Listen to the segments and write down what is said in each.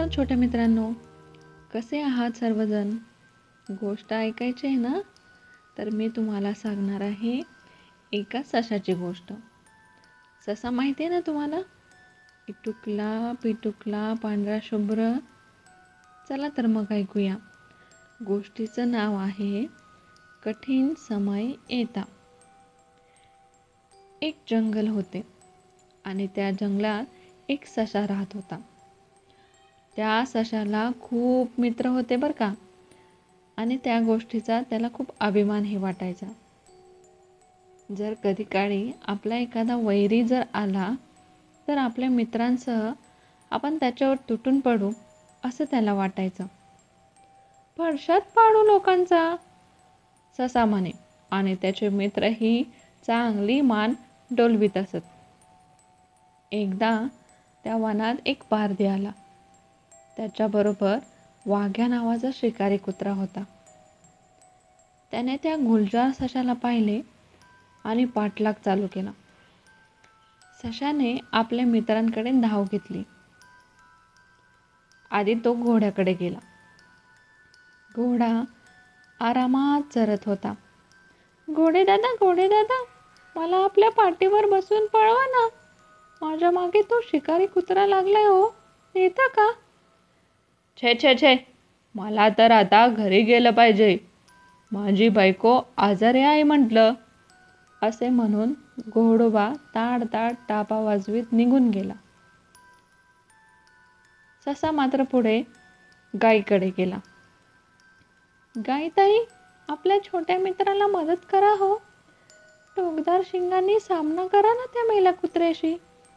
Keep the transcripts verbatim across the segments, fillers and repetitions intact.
छोट्या मित्रांनो, कसे आहात सर्वजण? गोष्ट ऐकायची आहे ना? तर मी तुम्हाला सांगणार आहे एका सशाची गोष्ट. ससा माहिती आहे ना तुम्हाला? इटुकला पिटुकला पांढरा शुभ्र. चला तर मग ऐकूया. गोष्टीचं नाव आहे कठीण समय येता. एक जंगल होते आणि त्या जंगलात एक ससा राहत होता. त्या सशाला खूप मित्र होते बरं का, आणि त्या गोष्टीचा त्याला खूप अभिमानही वाटायचा. जर कधी काळी आपला एखादा वैरी जर आला तर आपल्या मित्रांसह आपण त्याच्यावर तुटून पडू असं त्याला वाटायचं. फडशात पाडू लोकांचा, ससा म्हणे, आणि त्याचे मित्रही चांगली मान डोलवीत असत. एकदा त्या वनात एक पारधी आला. त्याच्याबरोबर वाघ्या नावाचा शिकारी कुत्रा होता. त्याने त्या गुलजार सशाला पाहिले आणि पाठलाग चालू केला. सशाने आपल्या मित्रांकडे धाव घेतली. आधी तो घोड्याकडे गेला. घोडा आरामात चरत होता. घोडे दादा घोडे दादा मला आपल्या पाठीवर बसून पळवा ना, माझ्या मागे तो शिकारी कुत्रा लागलाय हो, येता का? छे छे छे, मला तर आता घरी गेलं पाहिजे, माझी बायको आजारी आहे म्हटलं, असे म्हणून घोडोबा ताड ताड टापा वाजवीत निघून गेला. ससा मात्र पुढे गायीकडे गेला. गायीताई, आपल्या छोट्या मित्राला मदत करा हो, टोकदार शिंगांनी सामना करा ना त्या मेल्या कुत्र्याशी.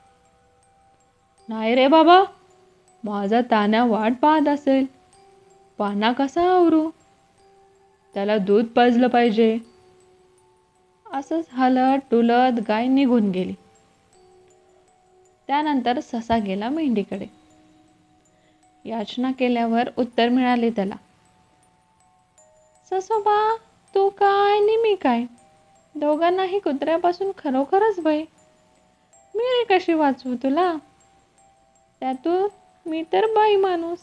नाही रे बाबा, माझा तान्या वाट पाहत असेल, पाना कसा आवरू, त्याला दूध पाजलं पाहिजे. असंच हलत डुलत गाय निघून गेली. त्यानंतर ससा गेला मेंढीकडे. याचना केल्यावर उत्तर मिळाले त्याला. ससोबा, तू काय नि मी काय, दोघांनाही कुत्र्यापासून खरोखरच भय. मी रे कशी वाचवू तुला, त्यातून मी तर बाई माणूस.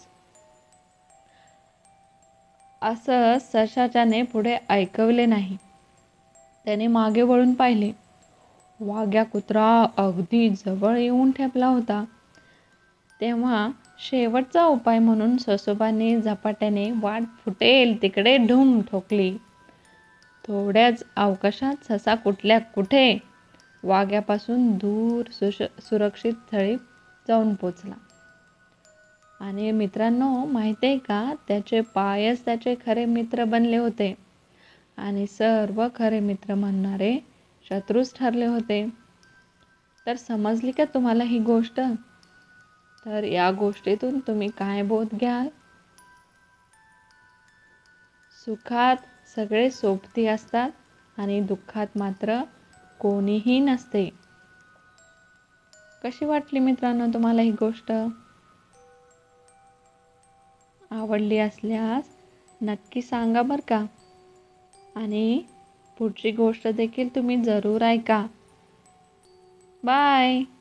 असं सशाच्याने पुढे ऐकवले नाही. त्याने मागे वळून पाहिले. वाघ्या कुत्रा अगदी जवळ येऊन ठेपला होता. तेव्हा शेवटचा उपाय म्हणून ससोबाने झपाट्याने वाट फुटेल तिकडे ढुम ठोकली. थोड्याच अवकाशात ससा कुठल्या कुठे वाघ्यापासून दूर सुश सुरक्षित स्थळी जाऊन पोचला. आणि मित्रांनो, माहिती आहे का, त्याचे पायच त्याचे खरे मित्र बनले होते आणि सर्व खरे मित्र म्हणणारे शत्रूच ठरले होते. तर समजली का तुम्हाला ही गोष्ट? तर या गोष्टीतून तुम्ही काय बोध घ्याल? सुखात सगळे सोबती असतात आणि दुःखात मात्र कोणीही नसते. कशी वाटली मित्रांनो तुम्हाला ही गोष्ट? आवडली असल्यास नक्की सांगा बरं का, आणि पुढची गोष्ट देखील तुम्ही जरूर ऐका. बाय.